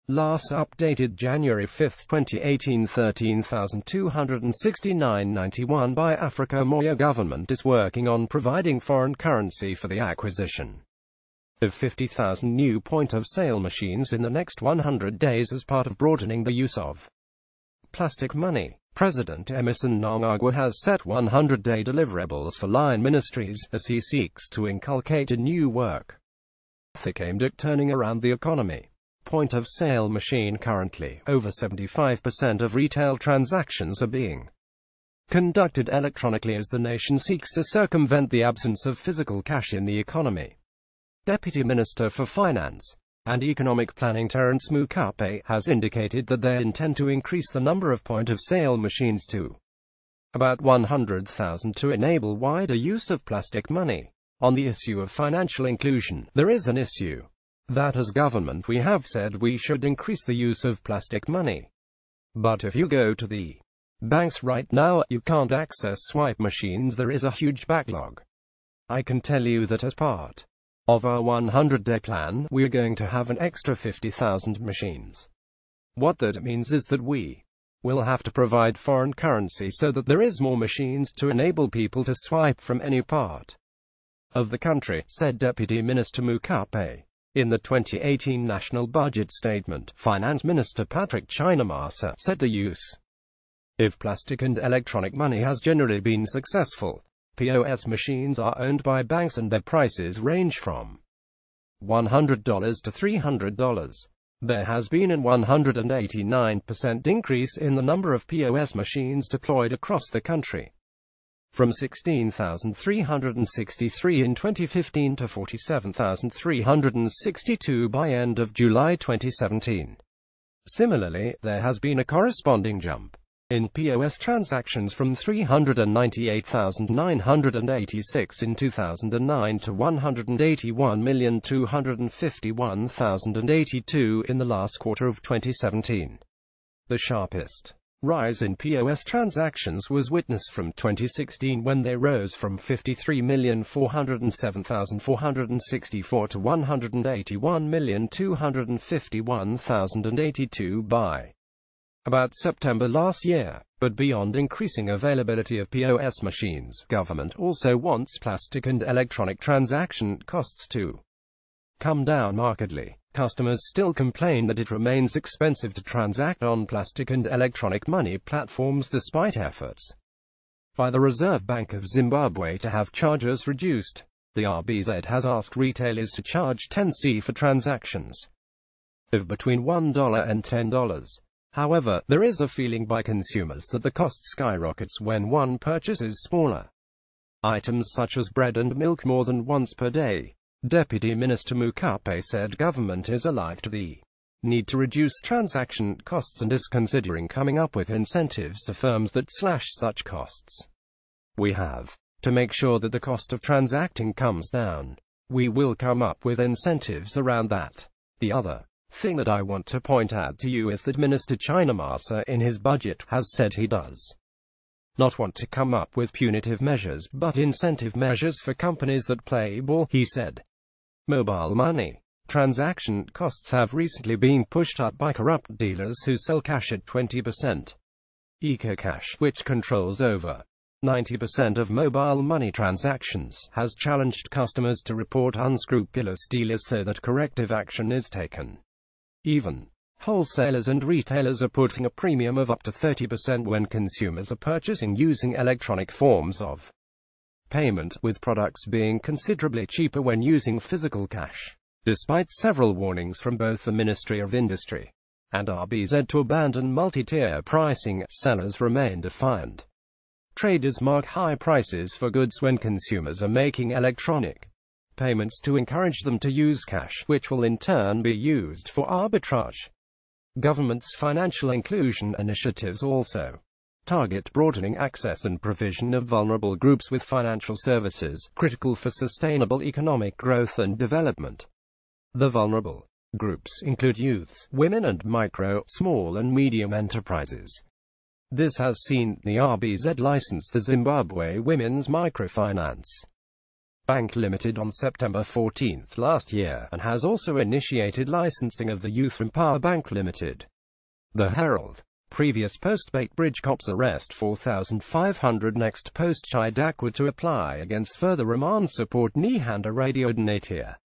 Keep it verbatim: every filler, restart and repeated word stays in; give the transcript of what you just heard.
Last updated January fifth twenty eighteen, thirteen thousand two hundred sixty-nine point nine one by Africa. Moya government is working on providing foreign currency for the acquisition of fifty thousand new point-of-sale machines in the next one hundred days as part of broadening the use of plastic money. President Emerson Mnangagwa has set one hundred day deliverables for line ministries as he seeks to inculcate a new work ethic aimed at turning around the economy. Point-of-sale machine. Currently, over seventy-five percent of retail transactions are being conducted electronically as the nation seeks to circumvent the absence of physical cash in the economy. Deputy Minister for Finance and Economic Planning Terence Mukape has indicated that they intend to increase the number of point-of-sale machines to about one hundred thousand to enable wider use of plastic money. On the issue of financial inclusion, there is an issue that as government we have said we should increase the use of plastic money. But if you go to the banks right now, you can't access swipe machines. There is a huge backlog. I can tell you that as part of our one hundred day plan, we're going to have an extra fifty thousand machines. What that means is that we will have to provide foreign currency so that there is more machines to enable people to swipe from any part of the country, said Deputy Minister Mukape. In the twenty eighteen National Budget Statement, Finance Minister Patrick Chinamasa said the use of plastic and electronic money has generally been successful. P O S machines are owned by banks and their prices range from one hundred dollars to three hundred dollars. There has been a one hundred eighty-nine percent increase in the number of P O S machines deployed across the country, from sixteen thousand three hundred sixty-three in twenty fifteen to forty-seven thousand three hundred sixty-two by end of July twenty seventeen. Similarly, there has been a corresponding jump in P O S transactions from three hundred ninety-eight thousand nine hundred eighty-six in two thousand nine to one hundred eighty-one million two hundred fifty-one thousand eighty-two in the last quarter of twenty seventeen. The sharpest rise in P O S transactions was witnessed from twenty sixteen when they rose from fifty-three million four hundred seven thousand four hundred sixty-four to one hundred eighty-one million two hundred fifty-one thousand eighty-two by about September last year. But beyond increasing availability of P O S machines, government also wants plastic and electronic transaction costs to come down markedly. Customers still complain that it remains expensive to transact on plastic and electronic money platforms despite efforts by the Reserve Bank of Zimbabwe to have charges reduced. The R B Z has asked retailers to charge ten cents for transactions of between one dollar and ten dollars. However, there is a feeling by consumers that the cost skyrockets when one purchases smaller items such as bread and milk more than once per day. Deputy Minister Mukape said government is alive to the need to reduce transaction costs and is considering coming up with incentives to firms that slash such costs. We have to make sure that the cost of transacting comes down. We will come up with incentives around that. The other thing that I want to point out to you is that Minister Chinamasa in his budget has said he does not want to come up with punitive measures but incentive measures for companies that play ball. He said mobile money transaction costs have recently been pushed up by corrupt dealers who sell cash at twenty percent. EcoCash, which controls over ninety percent of mobile money transactions, has challenged customers to report unscrupulous dealers so that corrective action is taken. Even wholesalers and retailers are putting a premium of up to thirty percent when consumers are purchasing using electronic forms of payment, with products being considerably cheaper when using physical cash. Despite several warnings from both the Ministry of Industry and R B Z to abandon multi-tier pricing, sellers remain defiant. Traders mark high prices for goods when consumers are making electronic payments to encourage them to use cash, which will in turn be used for arbitrage. Government's financial inclusion initiatives also target broadening access and provision of vulnerable groups with financial services, critical for sustainable economic growth and development. The vulnerable groups include youths, women and micro, small and medium enterprises. This has seen the R B Z license the Zimbabwe Women's Microfinance Bank Limited on September fourteenth last year, and has also initiated licensing of the youth from Power Bank Limited. The Herald. Previous post Bait Bridge cops arrest four thousand five hundred next post Chai Dakwa to apply against further remand support Nihanda Radio Donatia.